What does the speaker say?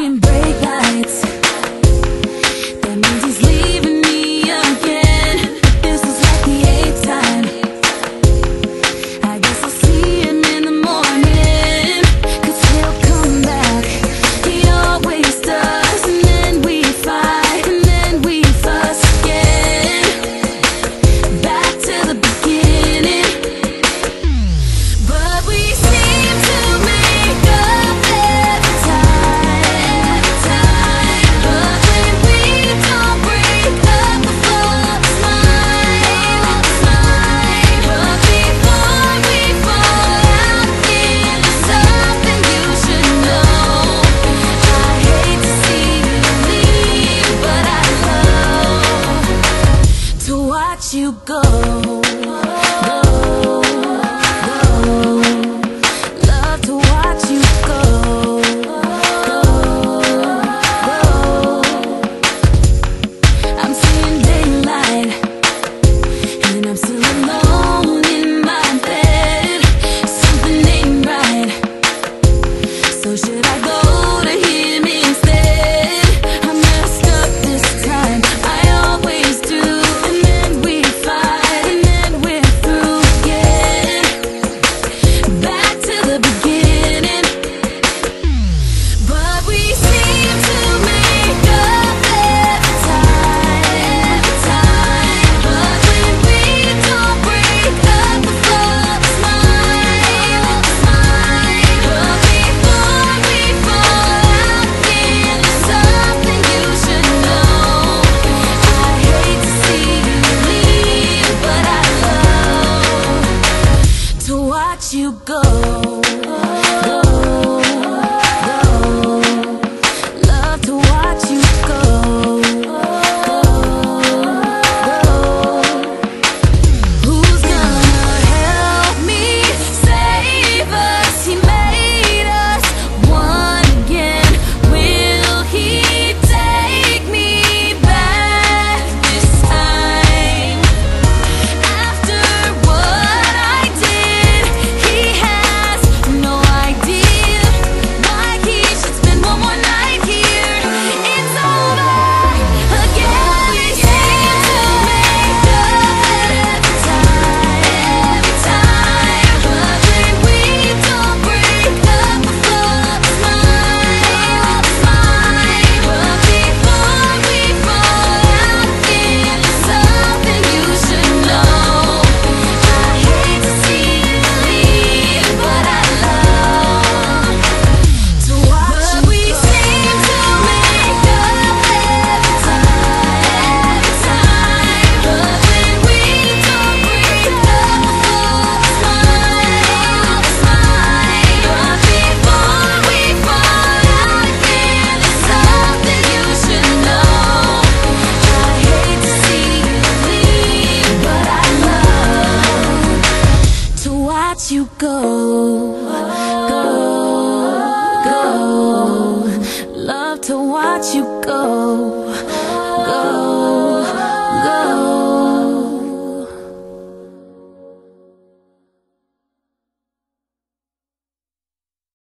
seeing brake lights. That means he's leaving me again. But this is like the 8th time. I guess I'll see him in the morning, 'cause he'll come back. He always does. And then we fight, and then we fuss again. Back to the beginning. But we seem to make up every time. But when we don't break up, the fault's mine. But before we fall out into something you should know, I hate to see you leave, but I love to watch you go. Love to watch you go. I'm seeing daylight, and I'm still alone in my bed. Something ain't right, so should I go to him instead? I messed up this time, I always do. And then we fight, and then we're through again. Back to the beginning. But we seem to make up every time. But when we don't break up, the fault's mine. But before we fall out into something you should know, I hate to see you leave, but I love to watch you go. Love to watch you go. Who's gonna help me save us? He made us one again. Will he take me back this time? After what I did, he has no idea why he should spend one more night here. It's over again. We seem to make up every time. But when we don't break up, the fault's mine. But before we fall out into something you should know, I hate to see you leave, but I love to watch you. But we seem to make up every time. But when we don't break up, the fault's mine. But before we fall out into something you should know, I hate to see you leave, but I love to watch you go. Love to watch you go.